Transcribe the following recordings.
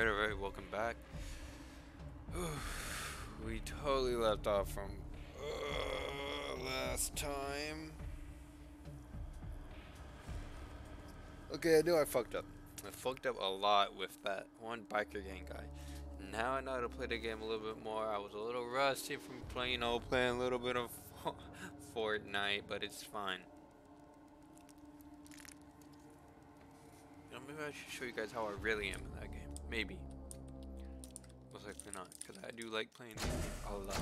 Alright, welcome back. We totally left off from last time. Okay, I knew I fucked up. I fucked up a lot with that one biker gang guy. Now I know how to play the game a little bit more. I was a little rusty from playing a little bit of Fortnite, but it's fine. You know, maybe I should show you guys how I really am in that game. Maybe. Most likely not, because I do like playing this game a lot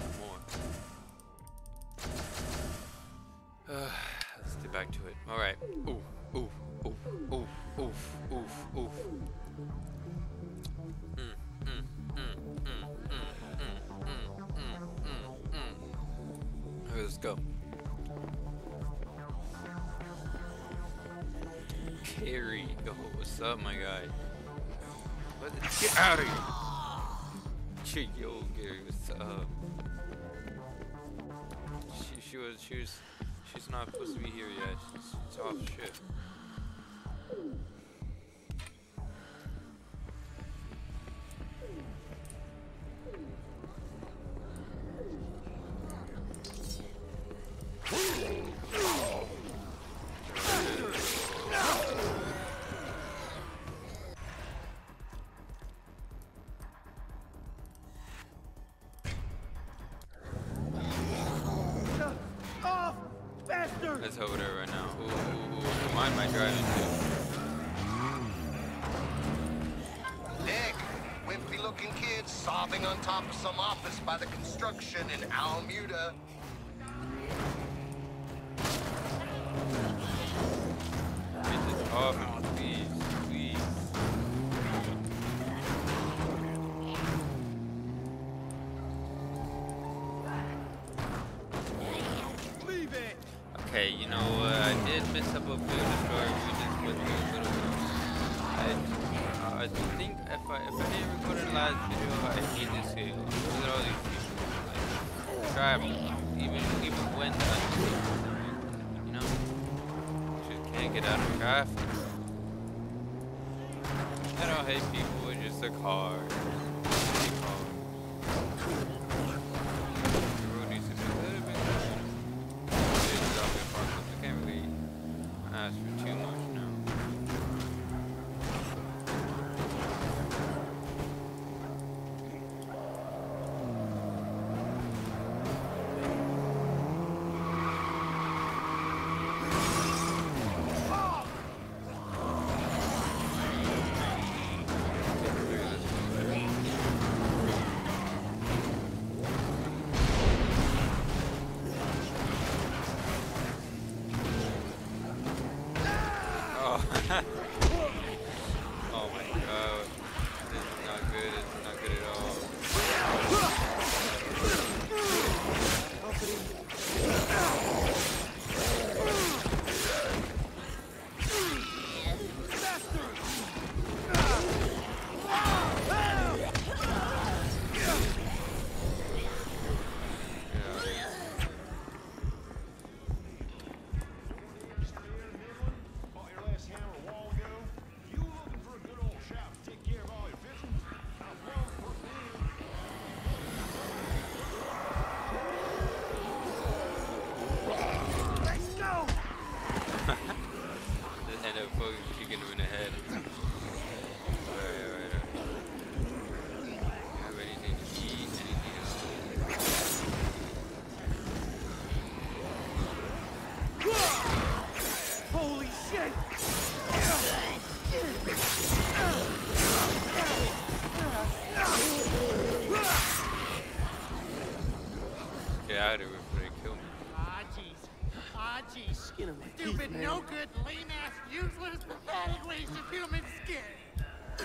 more. Let's get back to it. Alright. Ooh, ooh, ooh, ooh, ooh, ooh, ooh. Alright, let's go. Carrie, yo, what's up, my guy? Get out of here! Yo, Gary, what's up? She's not supposed to be here yet. She's off shift. Let's over there right now. Ooh. Mind my driving too. Nick, wimpy looking kid sobbing on top of some office by the construction in Almuda. Get this off me, please. Okay, you know what? I did mess up a bit of the story. We just went through a little bit. I think if I didn't record the last video, I need this here. Look at all these people like travel, even when you know, just can't get out of traffic. I don't hate people. It's just a car. Ask for too much now. Oh my god. This is not good. This is not good at all. Kicking him in the head. Alright. Have anything to eat? Anything else? Holy shit! Get out of here before they kill me. Ah, jeez. Skin on my teeth, stupid, man. No good, lame-ass, useless, pathetic waste of human skin.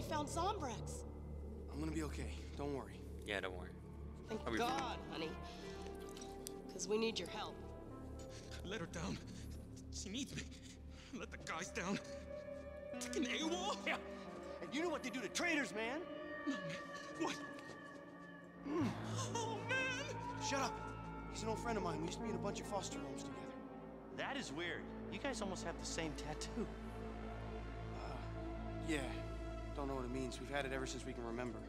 found Zombrex. I'm gonna be okay. Don't worry. Yeah, don't worry. Thank I'll be God, fine. honey. Because we need your help. Let her down. She needs me. Let the guys down. Taking AWOL? Yeah. And you know what they do to traitors, man? No, man. What? Oh, man! Shut up. He's an old friend of mine. We used to be in a bunch of foster homes together. That is weird. You guys almost have the same tattoo. Yeah. Don't know what it means. We've had it ever since we can remember.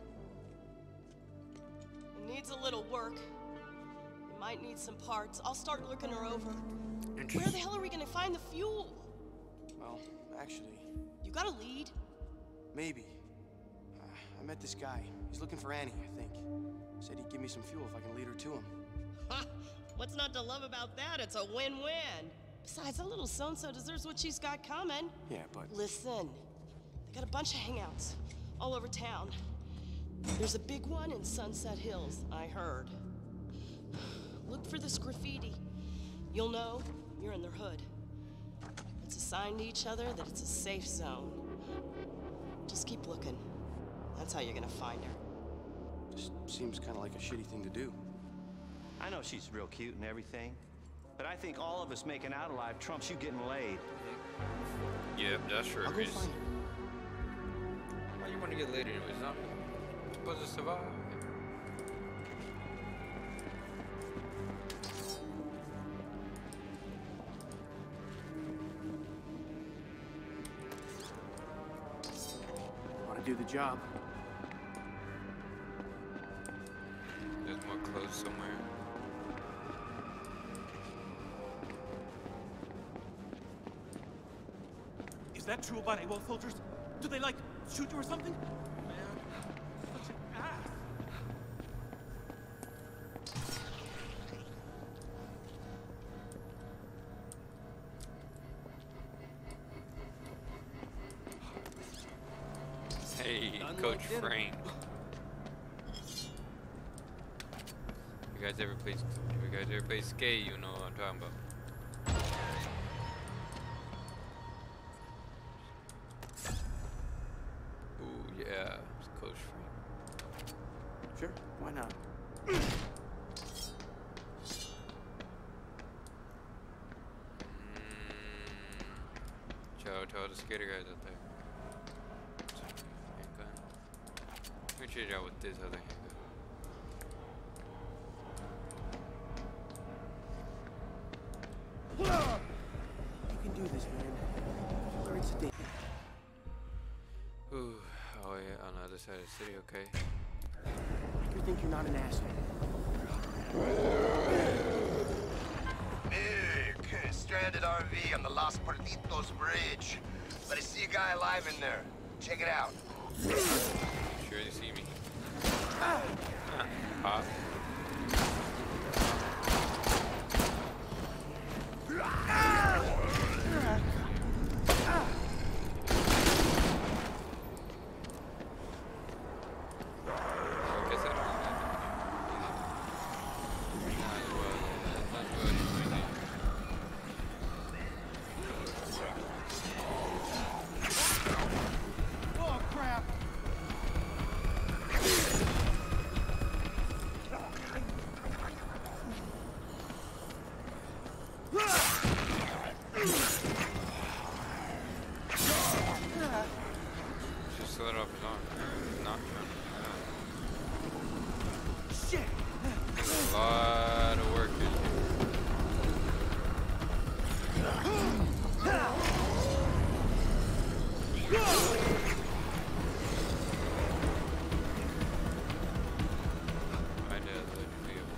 It needs a little work. We might need some parts. I'll start looking her over. Where the hell are we gonna find the fuel? Well, actually, You got a lead? maybe. I met this guy. He's looking for Annie, I think. Said he'd give me some fuel if I can lead her to him. Ha! What's not to love about that? It's a win-win. Besides, that little so-and-so deserves what she's got coming. Yeah, but... Listen, they got a bunch of hangouts all over town. There's a big one in Sunset Hills, I heard. Look for this graffiti. You'll know you're in their hood. It's a sign to each other that it's a safe zone. Just keep looking. That's how you're gonna find her. Just seems kind of like a shitty thing to do. I know she's real cute and everything, but I think all of us making out alive trumps you getting laid. Yep, that's true. I'll go find her. Why you want to get laid anyways? I'm supposed to survive. Want to do the job. There's more clothes somewhere. Is that true about AWOL soldiers? Do they, like, shoot you or something? Man, such an ass. Hey, Done Coach like dinner. Frank. You guys ever play skate? You know what I'm talking about. Ooh, yeah, it's Coach Frank. Sure, why not? Shout out to all the skater guys out there. Handgun. Let me trade it out with this other handgun. You can do this, man. Tell her it's a date. Ooh, oh yeah, on the other side of the city, okay. Make her think you're not an asshole. Nick, stranded RV on the Los Puertitos Bridge. But I see a guy alive in there. Check it out. Sure you see me. Pop. Guess I don't know. Might as well. Oh, crap! Just slid off his arm. He's not trying to. Shit! A lot of work this My dad's like a vehicle.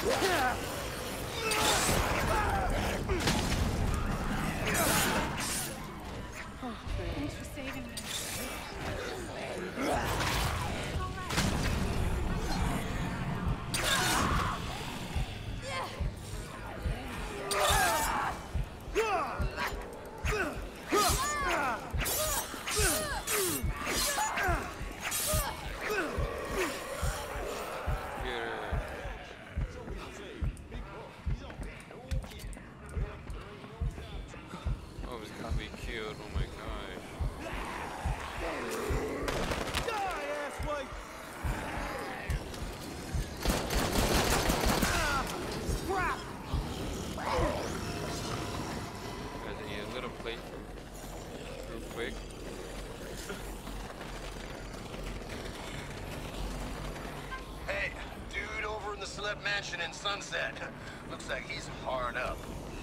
Thanks for saving me. Oh, he's got me killed. Oh my gosh. Guys, I need a little plate real quick. Hey, dude over in the celeb mansion in Sunset. Looks like he's hard up.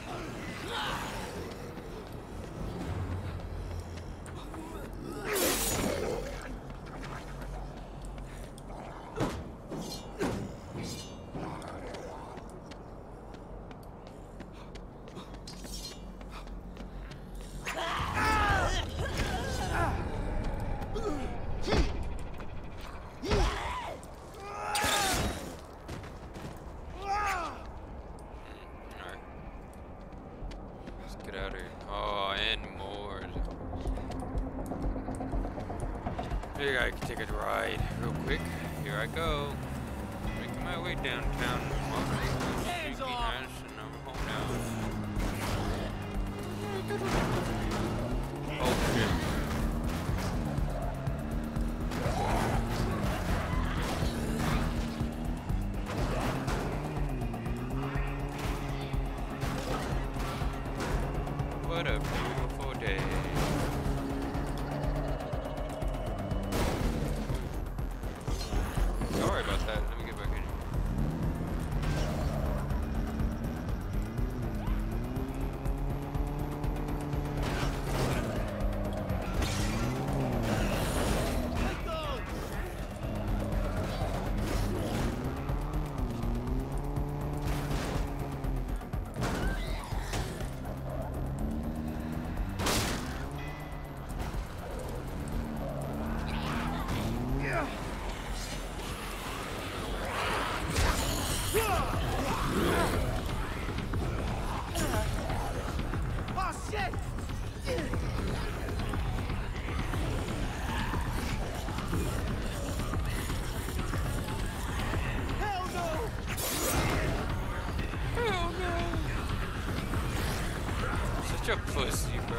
Alright. Let's get out of here. Oh, and more. Maybe I can take a ride real quick. Here I go. Making my way downtown. Hands off! And I'm home now. Oh shit. What a beautiful day. Sorry about that. Let me get back in here. Such a pussy, bro.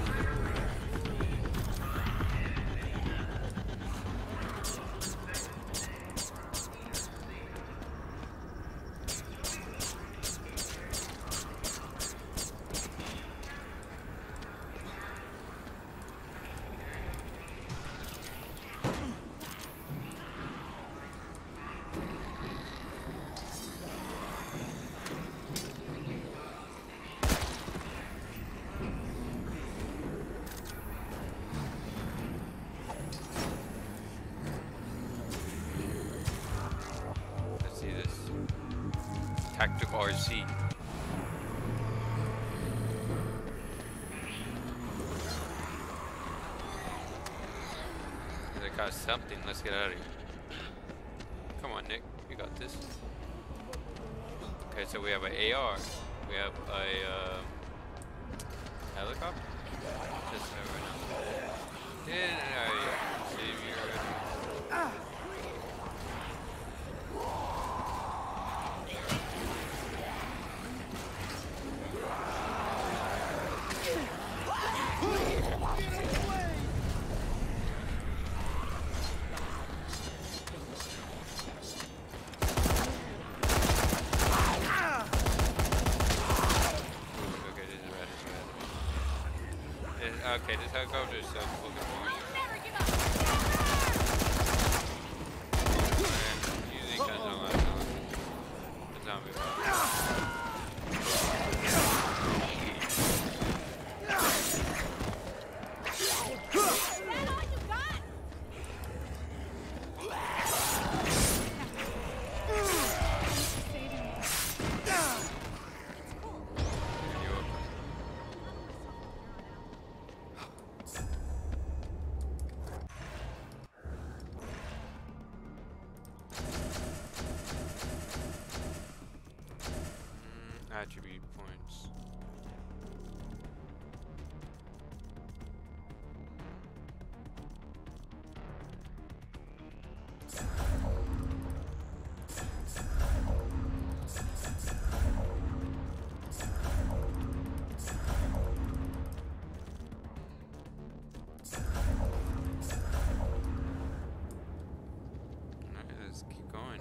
Let's see this. Tactical RC. I got something. Let's get out of here. Come on, Nick. You got this. Okay, so we have an AR. We have a helicopter. Just right now. Didn't I save you already? Okay, this helicopter is so fucking boring. Using guns on last time. The zombie one. attribute points. Alright, let's keep going.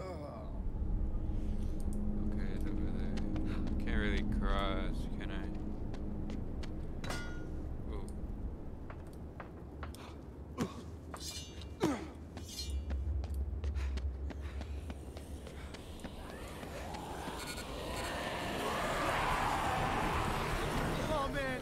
Okay, it's over there. Can't really cross, can I? Ooh. Oh, man.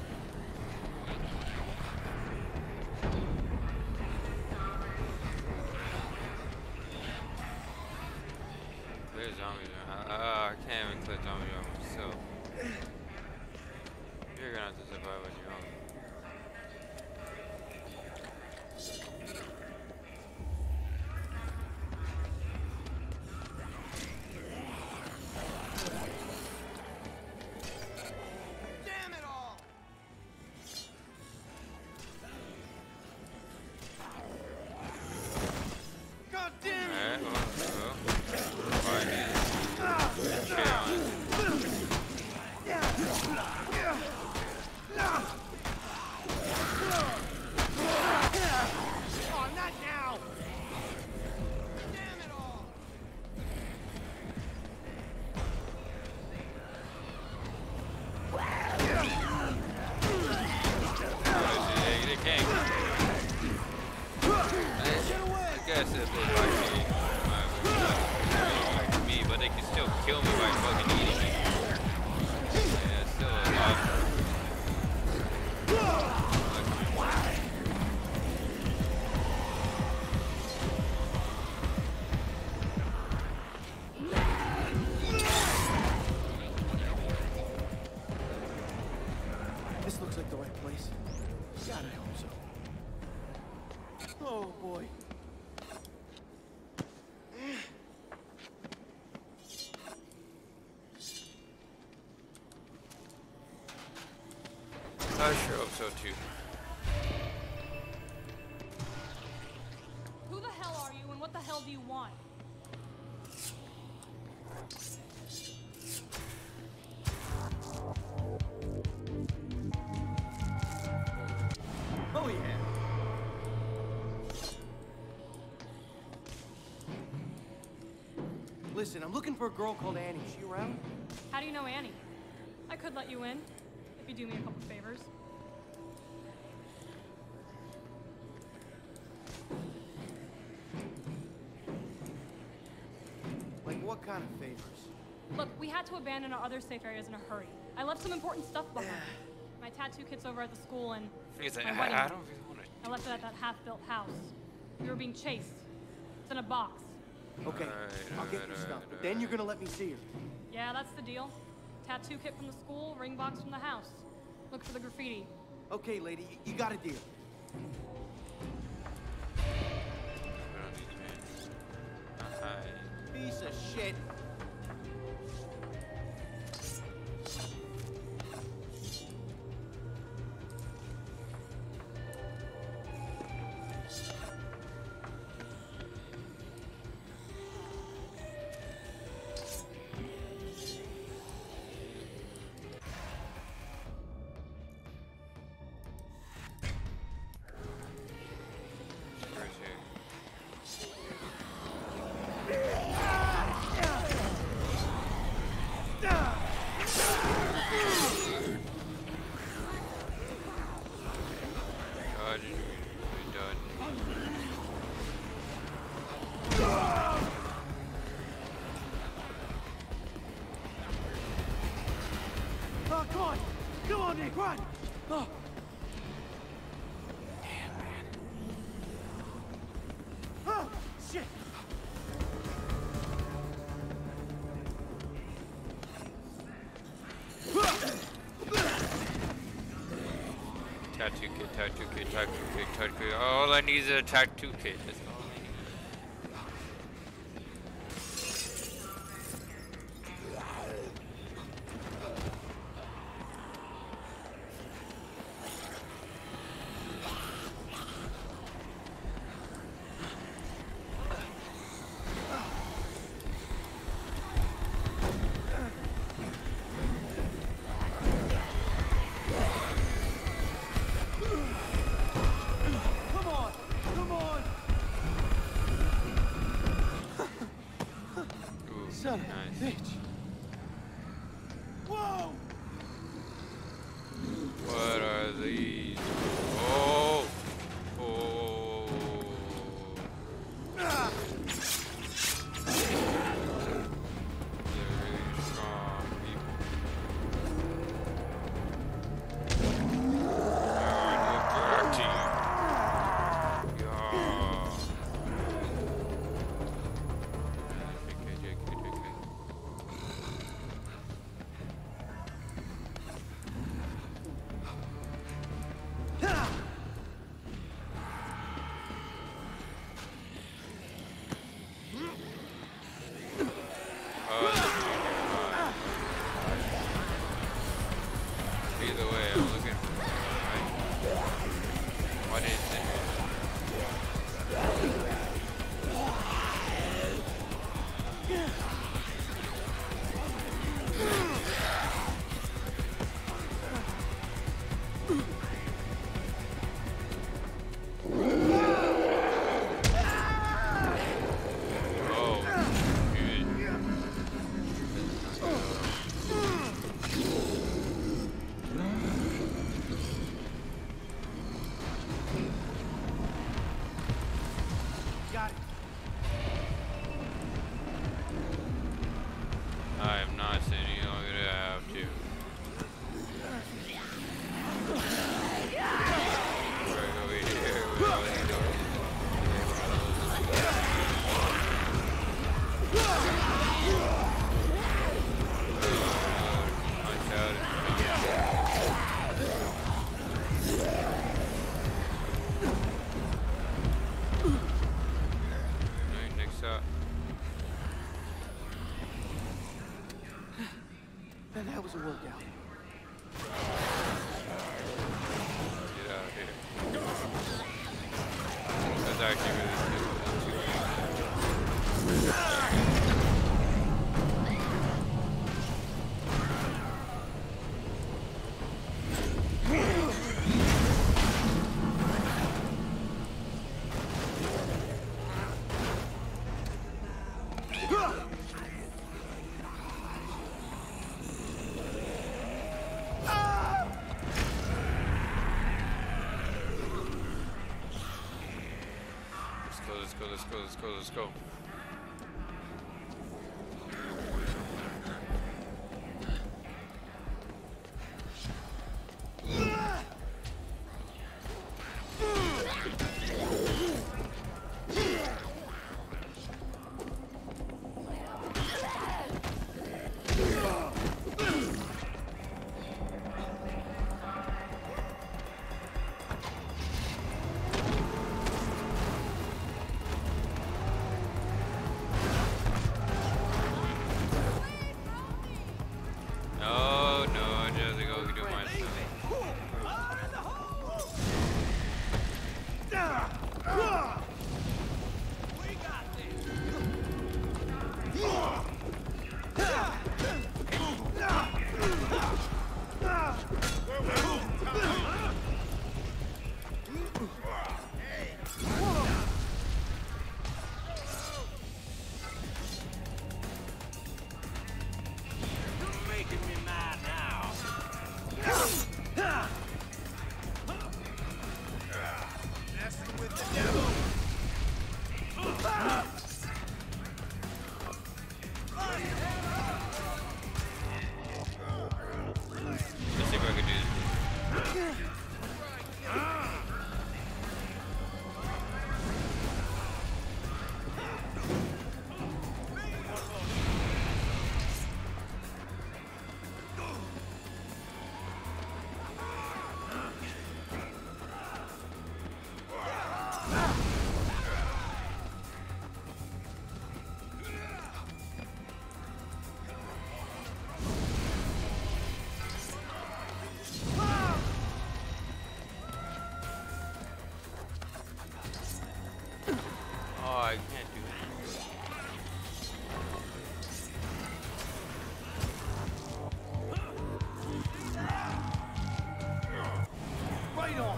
Clear zombie zone. I can't even clear zombie zone myself. You're gonna have to survive on your own. Damn it all! God damn it! Alright, well. Fine. Shit on it. Oh, not now! Damn it all! They can't. I guess if they like me, but they can still kill me by fucking eating me. Yeah, it's still a lot. This looks like the right place. God, I hope so. Oh, boy. I sure hope so too. Who the hell are you and what the hell do you want? Oh, yeah. Listen, I'm looking for a girl called Annie. Is she around? How do you know Annie? I could let you in, if you do me a couple favors. Like, what kind of favors? Look, we had to abandon our other safe areas in a hurry. I left some important stuff behind. My tattoo kit's over at the school and He's like, my wedding. I don't really want to. I left it at that half-built house. We were being chased. It's in a box. Okay, I'll get your stuff, but then you're gonna let me see her. Yeah, that's the deal. Tattoo kit from the school, ring box from the house. Look for the graffiti. Okay, lady, you got a deal. Piece of shit. Oh, come on! Come on, Nick, run! Oh. Damn, man. Oh, shit! Tattoo kit, tattoo kit, tattoo kit, tattoo kit. All I need is a tattoo kit. That's all I need. That was a workout. Get out of here. That's actually really stupid. Let's go. I can't do it. Right on.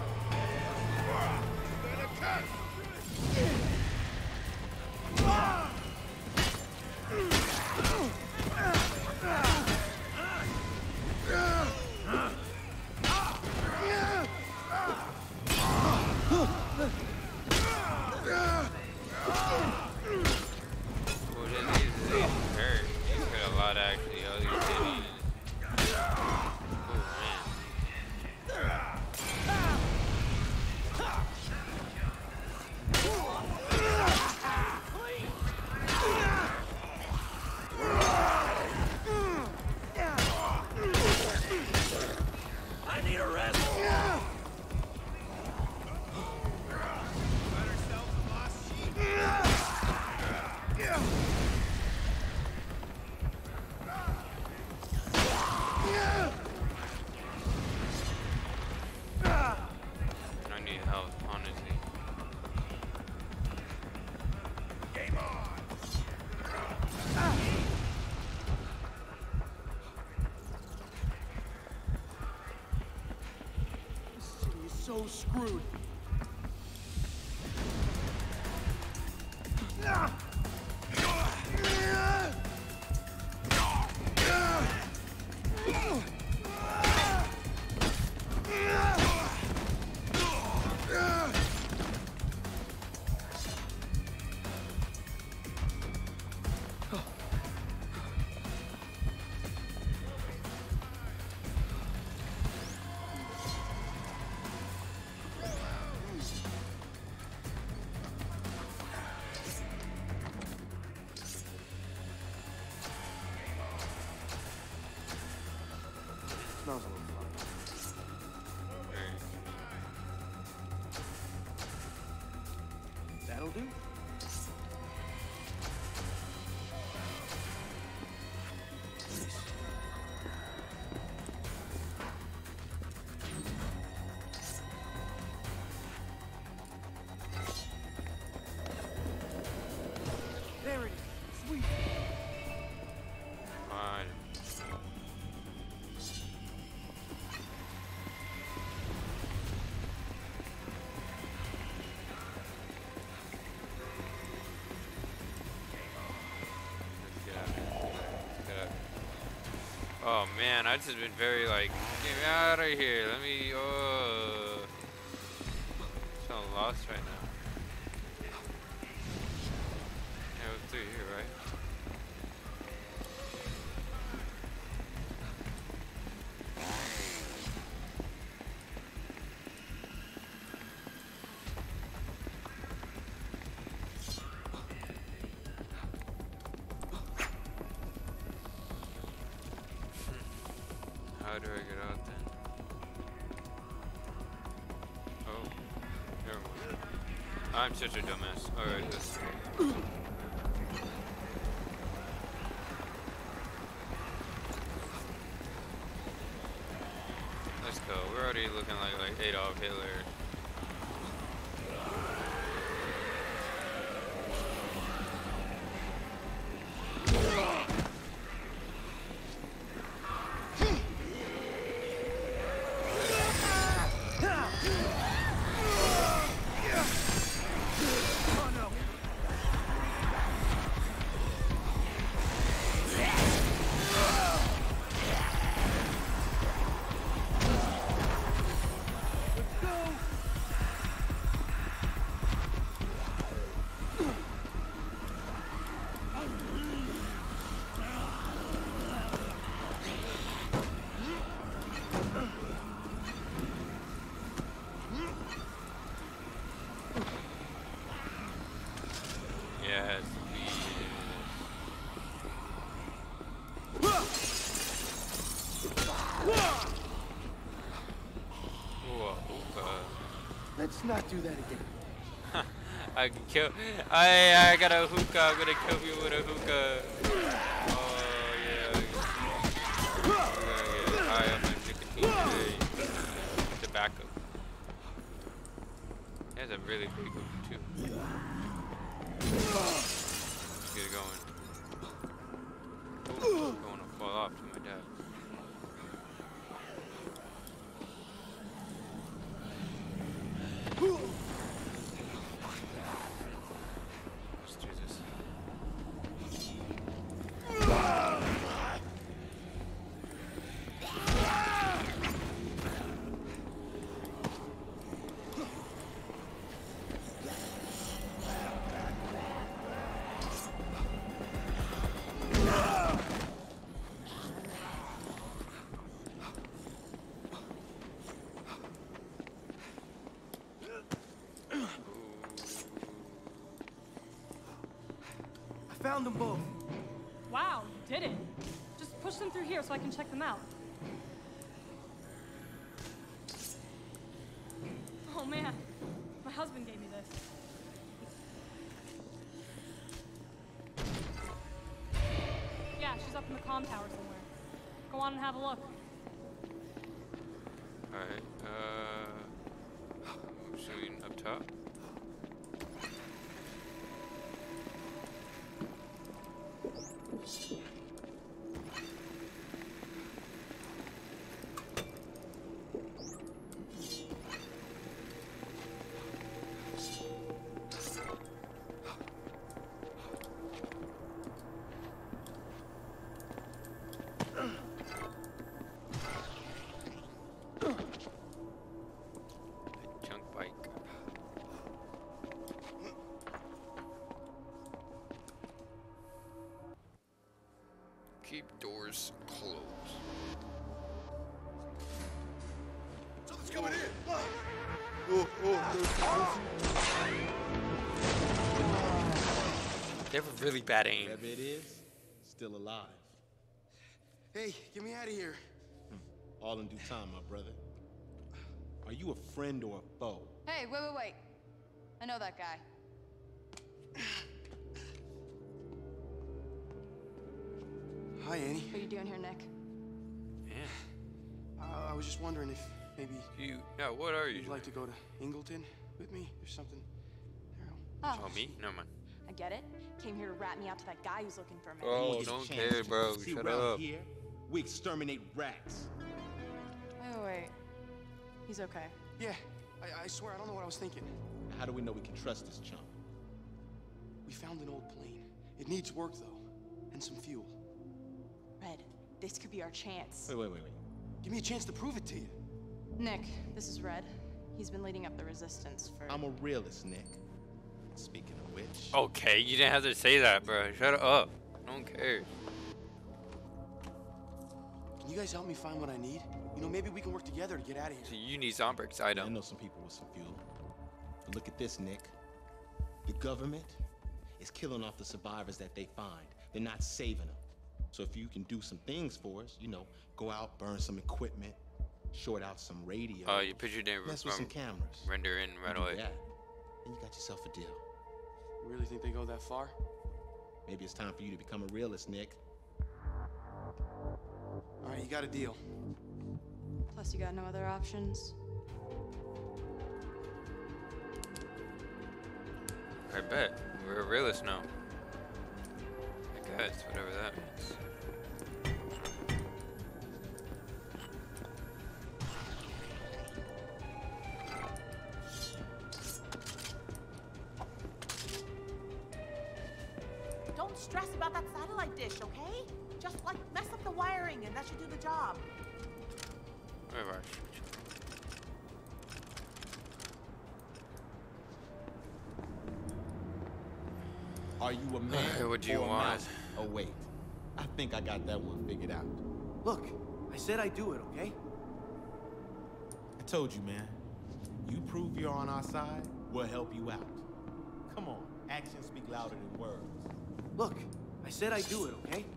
So screwed. Smells a little funny. That'll do. Oh man, I just been very like, get me out of here. Let me. So lost right now. Yeah, we're through here, right? How do I get out then? Oh, never mind. I'm such a dumbass. Alright, let's go. Let's go. We're already looking like Adolf Hitler. Yes, Let's not do that again. I can kill. I got a hookah. I'm gonna kill you with a hookah. Oh yeah. Yeah. High on my nicotine today. Tobacco. That's a really big hookah too. Let's get it going. Oh, I'm going to fall off to my dad. Let's do this. I found them both. Wow, you did it. Just push them through here so I can check them out. Oh man, my husband gave me this. Yeah, she's up in the comm tower somewhere. Go on and have a look. Alright, shooting up top. Junk bike. Keep doors closed. Something's coming in. They have a really bad aim. Whatever it is, still alive. Hey, get me out of here. All in due time, my brother. Are you a friend or a foe? Hey, wait. I know that guy. Hi, Annie. What are you doing here, Nick? Yeah. I was just wondering if maybe Yeah, what are you you'd like to go to Ingleton with me? There's something there. Oh, me? Never mind. I get it. Came here to rat me out to that guy who's looking for me. Oh, Get a don't chance care, to. bro. See, Shut around up. Here, we exterminate rats. Wait. He's okay. Yeah, I swear, I don't know what I was thinking. How do we know we can trust this chump? We found an old plane. It needs work, though, and some fuel. Red, this could be our chance. Wait. Give me a chance to prove it to you. Nick, this is Red. He's been leading up the resistance for... I'm a realist, Nick. Speaking of which... Okay, you didn't have to say that, bro. Shut up. No one cares. Can you guys help me find what I need? You know, maybe we can work together to get out of here. So you need Zombrix, I I don't. know some people with some fuel. But look at this, Nick. The government is killing off the survivors that they find. They're not saving them. So if you can do some things for us, you know, go out, burn some equipment, short out some radio. Oh, you pictured it mess with some cameras. render in right You do away. that, and you got yourself a deal. You really think they go that far? Maybe it's time for you to become a realist, Nick. All right, you got a deal. Plus, you got no other options. I bet. We're a realist now. I guess, whatever that means. Don't stress about that satellite dish, okay? Just, like, mess up the wiring and that should do the job. Whatever. Are you a man? Alright, what do you or a want? mouse? Oh, wait. I think I got that one figured out. Look, I said I'd do it, okay? I told you, man. You prove you're on our side, we'll help you out. Come on, actions speak louder than words. Look, I said I'd do it, okay?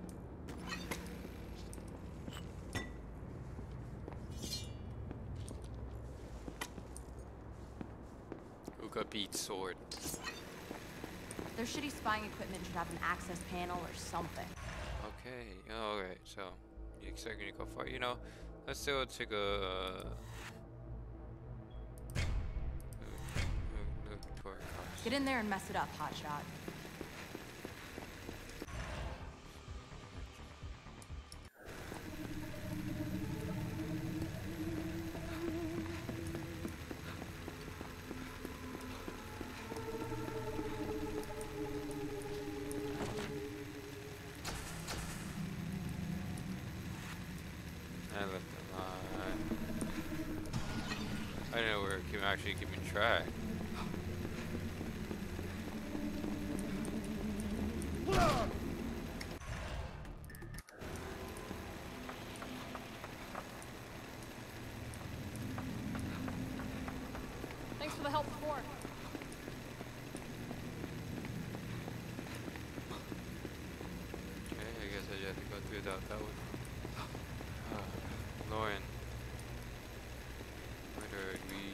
Uka beats sword. Their shitty spying equipment should have an access panel or something. Okay, alright, so you expect me to go far? You know, let's still take a look toward us. Get in there and mess it up, hotshot. I left a lot. I didn't know we were actually keeping track. Thanks for the help before. Okay, I guess I just have to go through that one. Lauren. Where did we...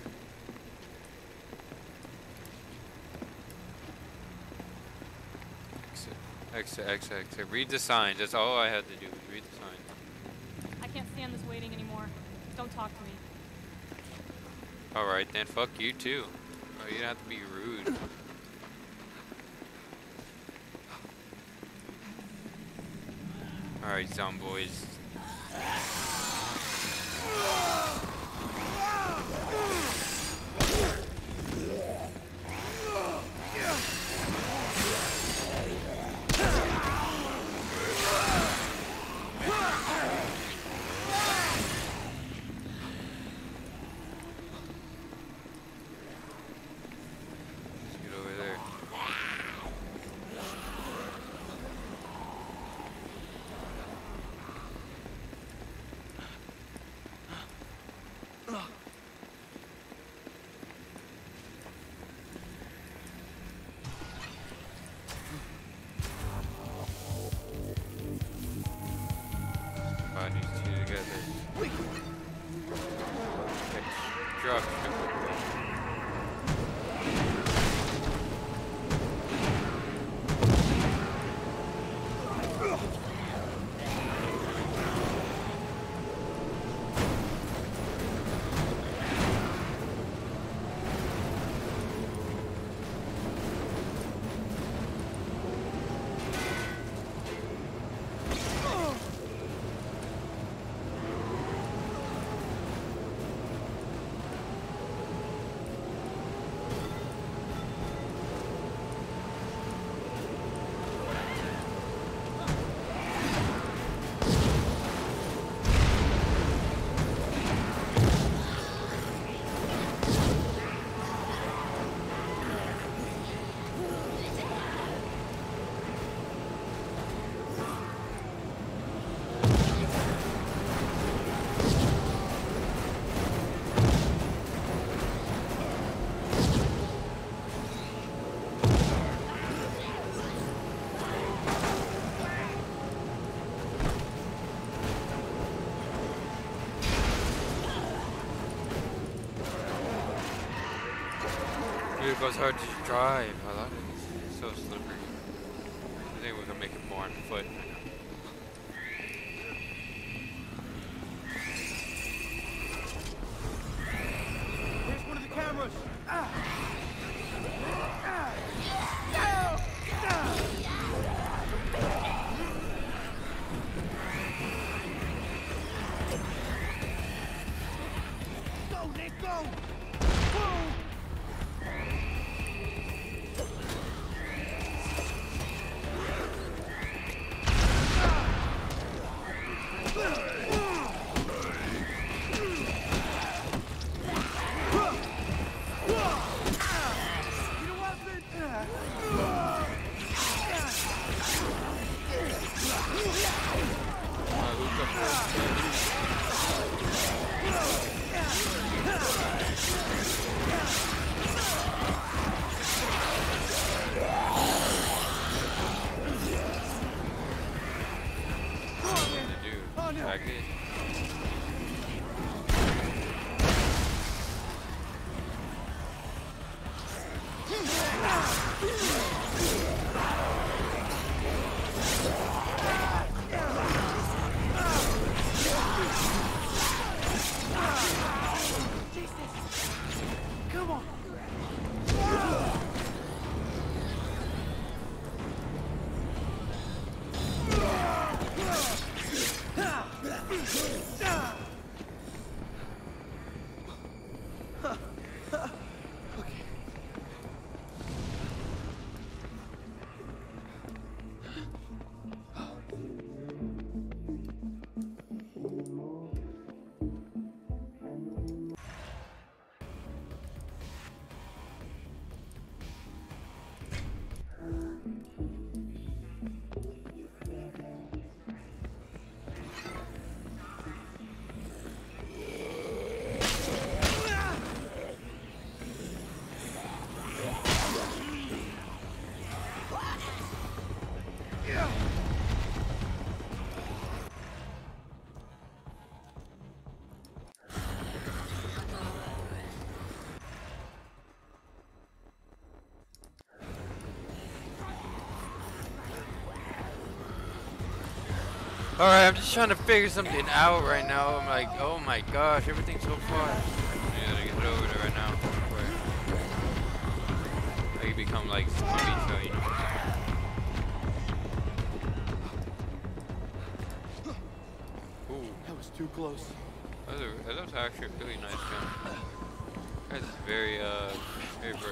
Exit. Read the signs. That's all I had to do was read the signs. I can't stand this waiting anymore. Don't talk to me. Alright then, fuck you too. Oh, you don't have to be rude. Alright, zomboys. Let's get over there. Combine these two together. Okay. Drop. goes hard to drive. I love it. It's so slippery. I think we can make it more on foot. Here's one of the cameras. Go, Nick, go! Whoa! Alright, I'm just trying to figure something out right now. I'm like, oh my gosh, everything's so far. I gotta get over there right now. I can become like Smubby, you know. Ooh. That was too close. That was actually a really nice gun. That's very versatile.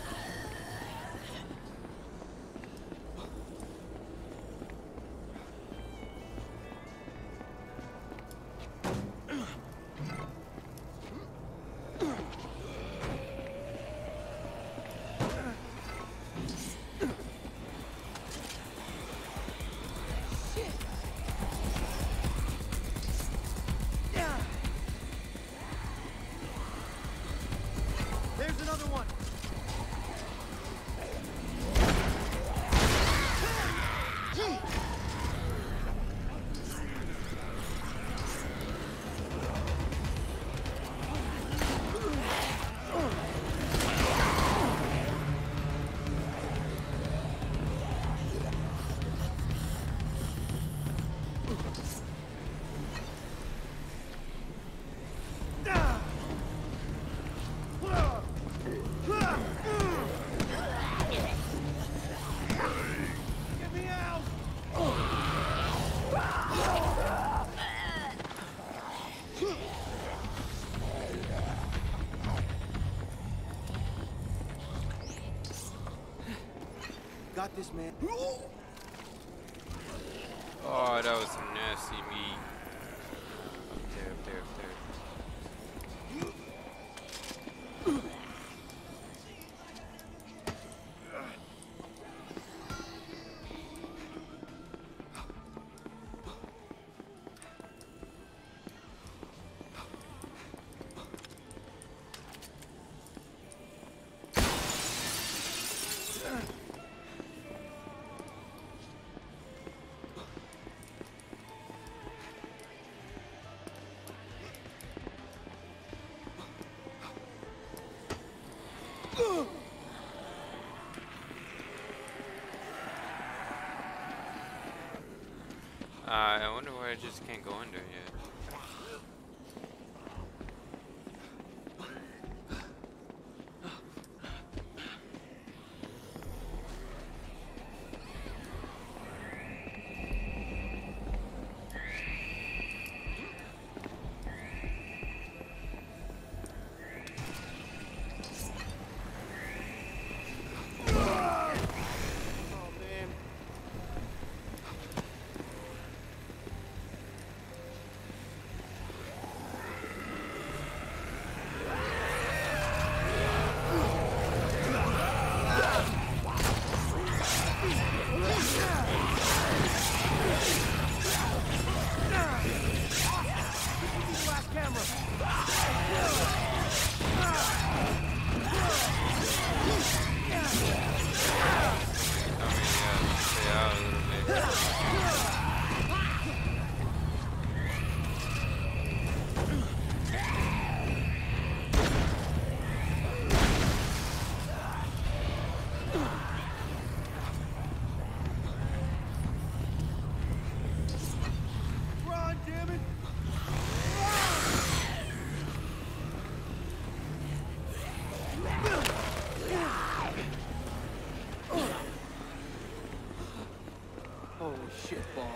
There's another one. Got this, man. Oh, that was some nasty meat. Up there, up there, up there. I just can't go in there yet. Holy shit balls.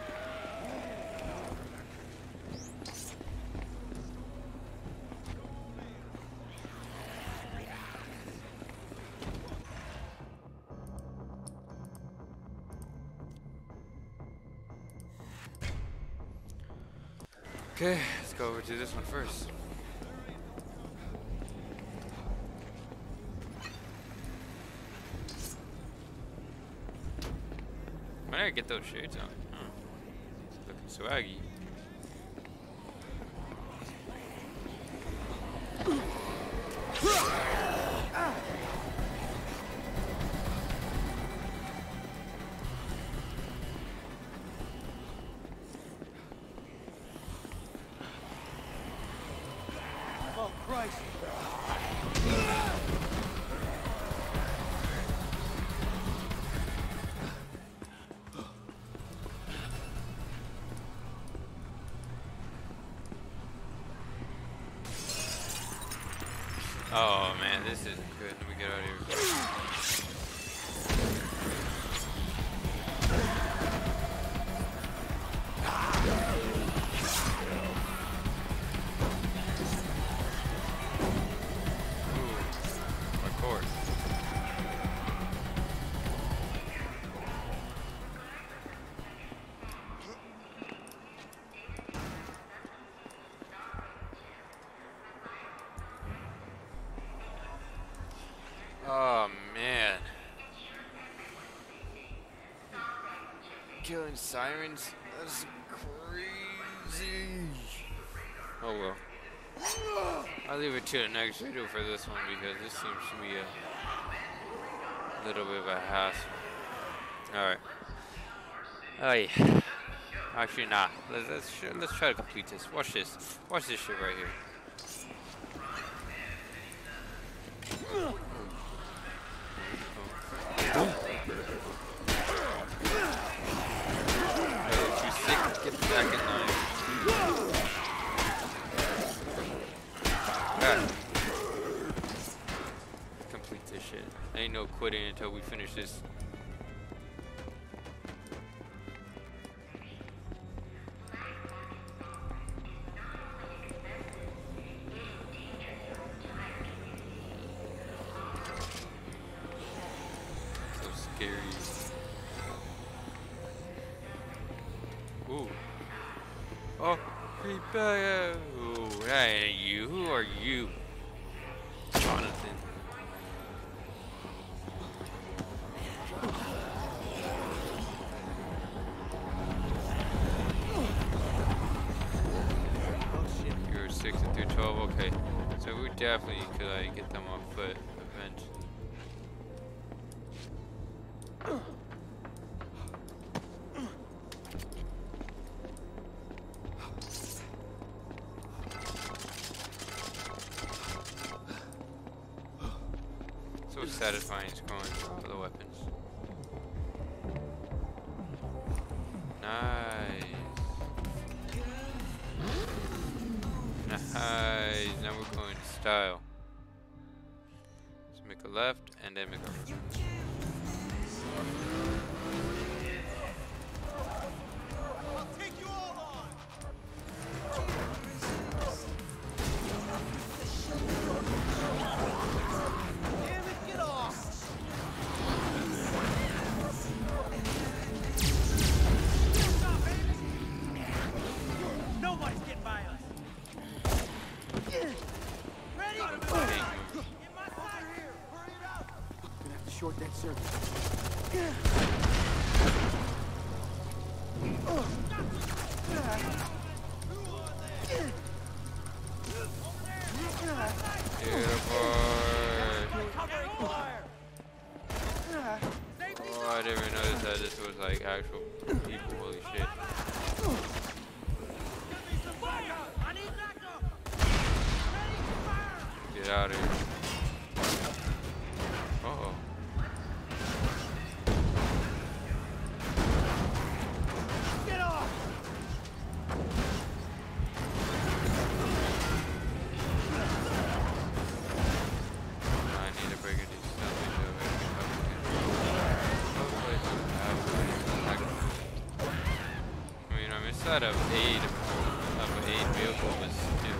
Okay, let's go over to this one first. When did I get those shades on? Huh. Looking swaggy. Oh, Christ. Oh man, this isn't good. Let me get out of here. Ooh, of course. Oh man. Killing sirens? That's crazy. Oh well. I'll leave it to the next video for this one because this seems to be a little bit of a hassle. Alright. Oh yeah. Actually nah. Let's try to complete this. Watch this. Watch this shit right here. Get back in line. Complete this shit. Ain't no quitting until we finish this. So scary. Ooh. Oh, prepare. Ooh, that ain't you. Who are you? Jonathan. Oh shit. You're 6 and through 12. Okay. So we definitely could like get them off foot eventually. So satisfying scrolling through all the weapons. Nice. now we're going style. Let's make a left and then make a right. I'll take you all on. Damn it, get off! Nobody's getting by us. Ready? Get my side here. Hurry it up. Gonna have to short that circuit. Oh, I didn't even notice that this was like actual people. Holy shit. Get out of here. Uh-oh. Get off! I need to break these something over. I mean, I'm inside of aid vehicle, but still.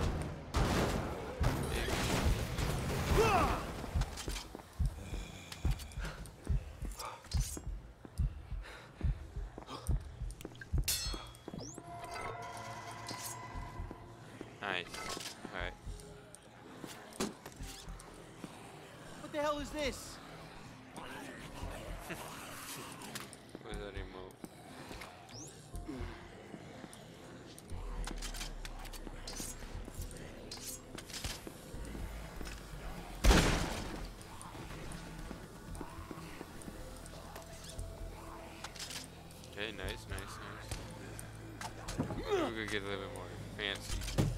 Nice. Alright. What the hell is this? Where's that remote? Okay, nice. We're gonna get a little bit more fancy.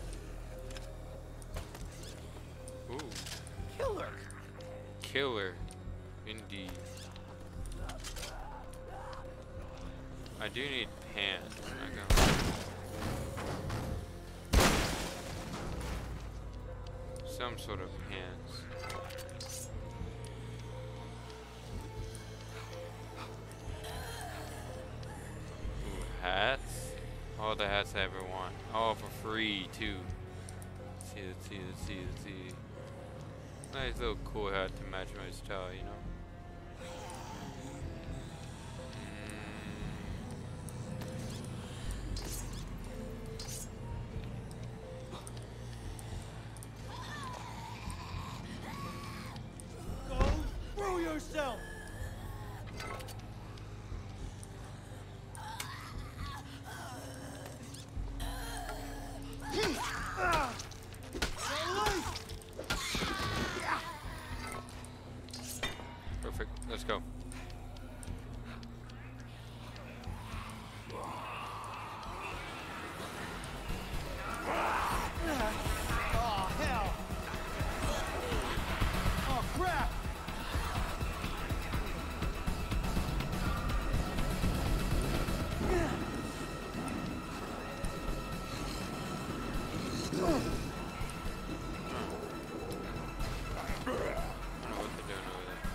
Ooh. Killer. Indeed. I do need pants. I'm not gonna lie. Some sort of pants. Ooh, hats? All the hats I ever want. All for free too. Let's see. Nice little cool hat to match my style, you know. Go through yourself! Perfect. Let's go. Oh, hell! Oh, crap! I don't know what they're doing over there.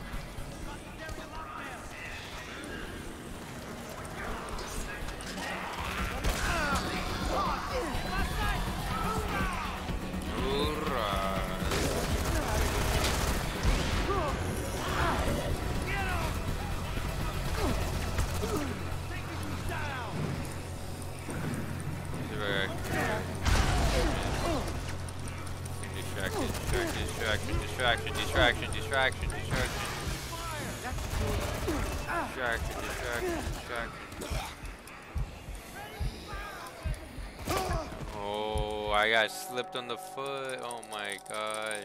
Distraction. Oh, I got slipped on the foot. Oh my gosh.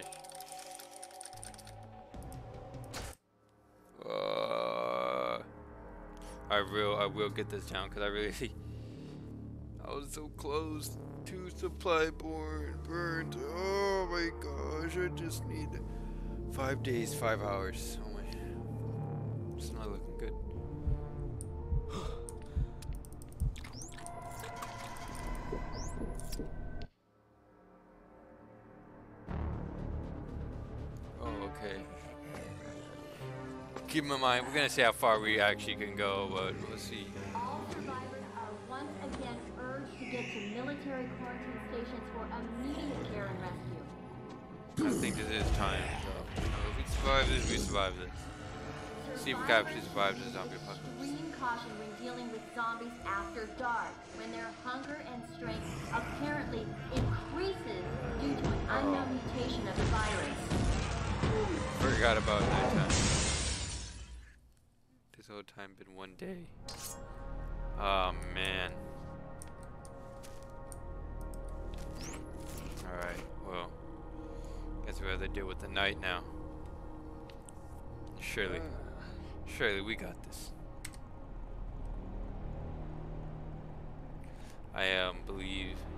I will get this down because I was so close to supply burnt. Oh my gosh, I just need 5 days, 5 hours. Oh my, it's not looking good. keep in mind, we're gonna see how far we actually can go, but we'll see. All survivors are once again urged to get to military quarantine stations for immediate care and rescue. I think this is time, so you know, if we survive this, we survive this. See if we can actually survive the zombie apocalypse. Extreme caution when dealing with zombies after dark, when their hunger and strength apparently increases due to an unknown mutation of the virus. Forgot about nighttime. This whole time been one day. Oh man. Alright, well. Guess we have to deal with the night now. Surely. Surely we got this. I believe